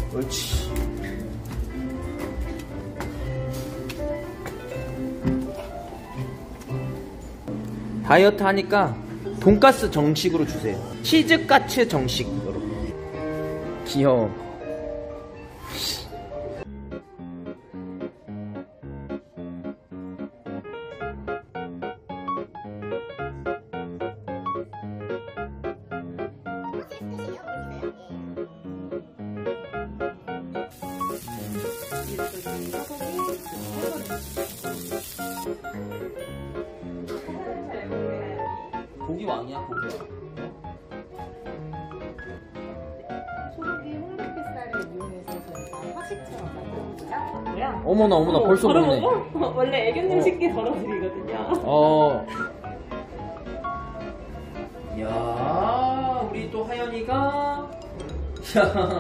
옳지. 다이어트 하니까 돈가스 정식으로 주세요. 치즈까츠 정식으로. 귀여워. 고기 왕이야, 고기 왕. 소고기 홍대뱃살을 이용해서 저희가 화식처럼 만들었고요. 어머나 어머나 벌써 먹네. 원래 애견용 식기 덜어드리거든요. 이야, 우리 또 하연이가.